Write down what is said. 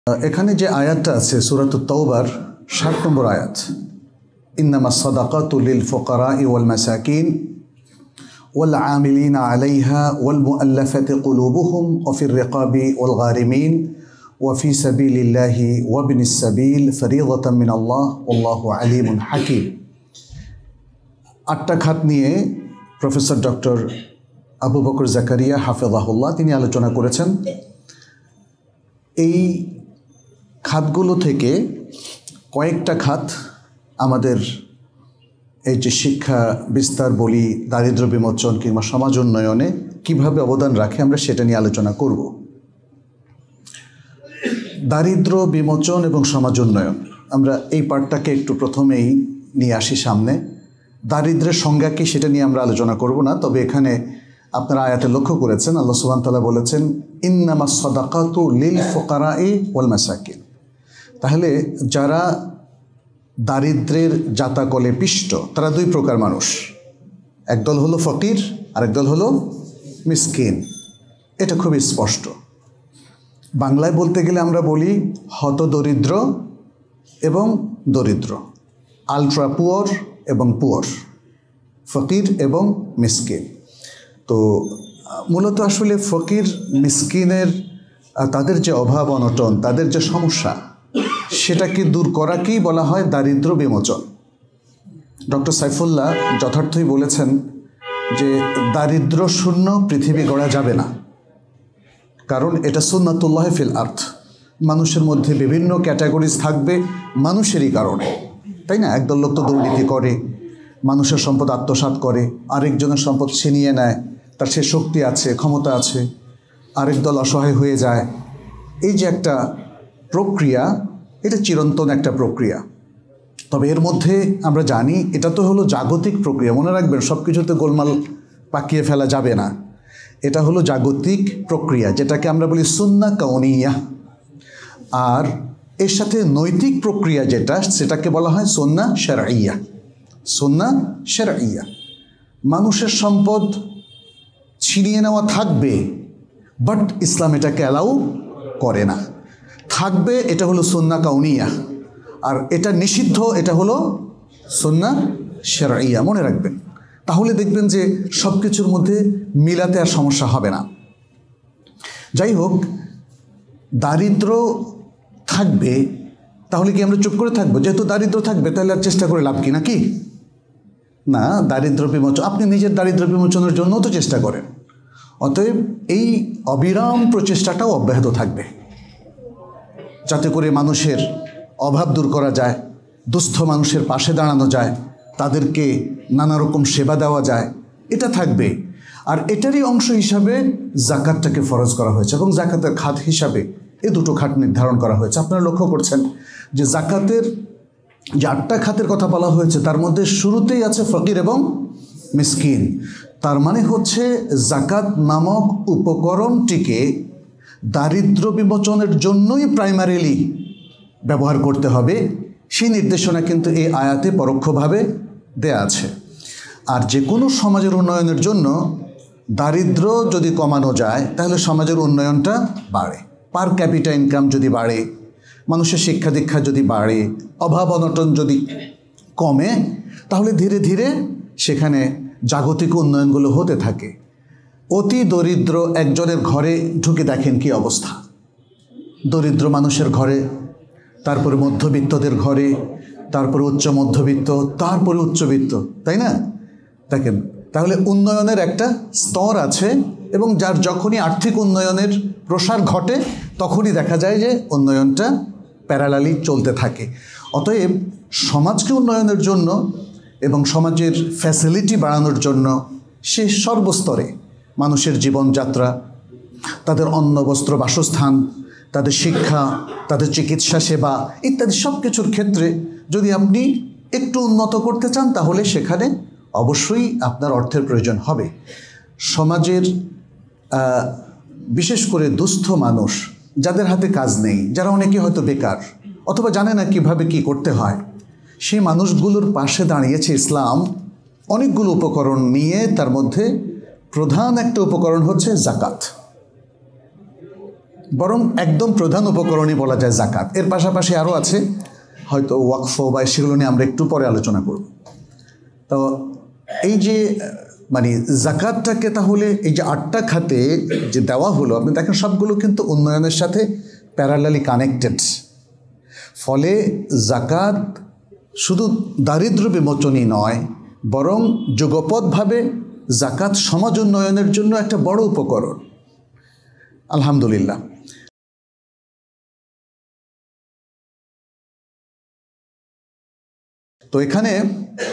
এখানে যে আয়াতটা আছে সূরাতুত তাওবার ৬০ নম্বর আয়াত, ইন্নামাস সাদাকাতু লিল ফুকারাই ওয়াল মাসাকিন ওয়াল আমিলিনা আলাইহা ওয়াল মুআল্লাফাতি কুলুবুহুম ওয়া ফির রিকাবি ওয়াল গারিমিন ওয়া ফি সাবিলিল্লাহি ওয়া ইবনিস সাবিল ফরিদাতাম মিনাল্লাহ ওয়াল্লাহু আলিমুন হাকিম। ৮টা খাত নিয়ে প্রফেসর ডক্টর আবু বকর জাকারিয়া হাফেজাহুল্লাহ তিনি আলোচনা করেছেন। এই খাতগুলো থেকে কয়েকটা খাত আমাদের এই যে শিক্ষা বিস্তার বলি, দারিদ্র্য বিমোচন কিংবা সমাজ উন্নয়নে কীভাবে অবদান রাখে আমরা সেটা নিয়ে আলোচনা করব। দারিদ্র্য বিমোচন এবং সমাজ উন্নয়ন, আমরা এই পার্টটাকে একটু প্রথমেই নিয়ে আসি সামনে। দারিদ্র্যের সংজ্ঞা কি সেটা নিয়ে আমরা আলোচনা করব না, তবে এখানে আপনারা আয়াতে লক্ষ্য করেছেন আল্লাহ সুবহানাহু ওয়া তাআলা বলেছেন ইন্নামাস সাদাকাতু লিল ফুকারাই ওয়াল মাসাকিন। তাহলে যারা দারিদ্র্যের জাতাকলে পিষ্ট তারা দুই প্রকার মানুষ, একদল হলো ফকির আর একদল হলো মিসকিন। এটা খুবই স্পষ্ট। বাংলায় বলতে গেলে আমরা বলি হতদরিদ্র এবং দরিদ্র, আলট্রা পুয়ার এবং পুয়ার, ফকির এবং মিসকিন। তো মূলত আসলে ফকির মিসকিনের তাদের যে অভাব অনটন, তাদের যে সমস্যা, সেটাকে দূর করাকেই বলা হয় দারিদ্র্য বিমোচন। ডক্টর সাইফুল্লাহ যথার্থই বলেছেন যে দারিদ্র্য শূন্য পৃথিবী গড়া যাবে না, কারণ এটা সুন্নাতুল্লাহ ফিল আর্থ। মানুষের মধ্যে বিভিন্ন ক্যাটাগরিজ থাকবে মানুষেরই কারণে, তাই না? একদল লোক তো দুর্নীতি করে, মানুষের সম্পদ আত্মসাৎ করে, আরেকজনের সম্পদ ছিনিয়ে নেয়, তার সে শক্তি আছে, ক্ষমতা আছে, আরেক দল অসহায় হয়ে যায়। এই যে একটা প্রক্রিয়া, এটা চিরন্তন একটা প্রক্রিয়া। তবে এর মধ্যে আমরা জানি এটা তো হলো জাগতিক প্রক্রিয়া। মনে রাখবেন, সব কিছুতে গোলমাল পাকিয়ে ফেলা যাবে না। এটা হলো জাগতিক প্রক্রিয়া, যেটাকে আমরা বলি সুন্নাহ কাউনিয়া। আর এর সাথে নৈতিক প্রক্রিয়া যেটা, সেটাকে বলা হয় সুন্নাহ শারঈয়া। সুন্নাহ শারঈয়া, মানুষের সম্পদ ছিনিয়ে নেওয়া থাকবে, বাট ইসলাম এটাকে অ্যালাউ করে না। থাকবে, এটা হলো সুন্নাহ কাউনিয়া, আর এটা নিষিদ্ধ, এটা হলো সুন্নাহ শারঈয়া। মনে রাখবেন, তাহলে দেখবেন যে সব কিছুর মধ্যে মিলাতে আর সমস্যা হবে না। যাই হোক, দারিদ্র থাকবে, তাহলে কি আমরা চুপ করে থাকবো? যেহেতু দারিদ্র থাকবে তাহলে আর চেষ্টা করে লাভ কি, নাকি? না, দারিদ্র বিমোচন, আপনি নিজের দারিদ্র বিমোচনের জন্য তো চেষ্টা করেন। অতএব এই অবিরাম প্রচেষ্টাটাও অব্যাহত থাকবে, যাতে করে মানুষের অভাব দূর করা যায়, দুস্থ মানুষের পাশে দাঁড়ানো যায়, তাদেরকে নানা রকম সেবা দেওয়া যায়, এটা থাকবে। আর এটারই অংশ হিসাবে জাকাতটাকে ফরজ করা হয়েছে, এবং জাকাতের খাত হিসাবে এই দুটো খাত নির্ধারণ করা হয়েছে। আপনারা লক্ষ্য করছেন যে জাকাতের যে 8টা খাতের কথা বলা হয়েছে, তার মধ্যে শুরুতেই আছে ফকির এবং মিসকিন। তার মানে হচ্ছে জাকাত নামক উপকরণটিকে দারিদ্র বিমোচনের জন্যই প্রাইমারিলি ব্যবহার করতে হবে, সেই নির্দেশনা কিন্তু এই আয়াতে পরোক্ষভাবে দেয়া আছে। আর যে কোনো সমাজের উন্নয়নের জন্য দারিদ্র যদি কমানো যায়, তাহলে সমাজের উন্নয়নটা বাড়ে। পার ক্যাপিটা ইনকাম যদি বাড়ে, মানুষের শিক্ষা দীক্ষা যদি বাড়ে, অভাব অনটন যদি কমে, তাহলে ধীরে ধীরে সেখানে জাগতিক উন্নয়নগুলো হতে থাকে। অতি দরিদ্র একজনের ঘরে ঢুকে দেখেন কি অবস্থা, দরিদ্র মানুষের ঘরে, তারপরে মধ্যবিত্তদের ঘরে, তারপরে উচ্চ মধ্যবিত্ত, তারপরে উচ্চবিত্ত, তাই না? দেখেন, তাহলে উন্নয়নের একটা স্তর আছে, এবং যার যখনই আর্থিক উন্নয়নের প্রসার ঘটে তখনই দেখা যায় যে উন্নয়নটা প্যারালালি চলতে থাকে। অতএব সমাজকে উন্নয়নের জন্য এবং সমাজের ফ্যাসিলিটি বাড়ানোর জন্য সে সর্বস্তরে মানুষের জীবনযাত্রা, তাদের অন্ন বস্ত্র বাসস্থান, তাদের শিক্ষা, তাদের চিকিৎসা সেবা ইত্যাদি সব কিছুর ক্ষেত্রে যদি আপনি একটু উন্নত করতে চান, তাহলে সেখানে অবশ্যই আপনার অর্থের প্রয়োজন হবে। সমাজের বিশেষ করে দুস্থ মানুষ, যাদের হাতে কাজ নেই, যারা অনেকে হয়তো বেকার অথবা জানে না কিভাবে কি করতে হয়, সেই মানুষগুলোর পাশে দাঁড়িয়েছে ইসলাম অনেকগুলো উপকরণ নিয়ে। তার মধ্যে প্রধান একটা উপকরণ হচ্ছে জাকাত। বরং একদম প্রধান উপকরণই বলা যায় জাকাত। এর পাশাপাশি আরও আছে, হয়তো ওয়াকফ বা সেগুলো নিয়ে আমরা একটু পরে আলোচনা করব। তো এই যে মানে জাকাতটাকে তাহলে এই যে 8টা খাতে যে দেওয়া হলো, আপনি দেখেন সবগুলো কিন্তু উন্নয়নের সাথে প্যারালালি কানেক্টেড। ফলে জাকাত শুধু দারিদ্র্য বিমোচনই নয়, বরং যুগপৎভাবে জাকাত সমাজ উন্নয়নের জন্য একটা বড় উপকরণ। আলহামদুলিল্লাহ। তো এখানে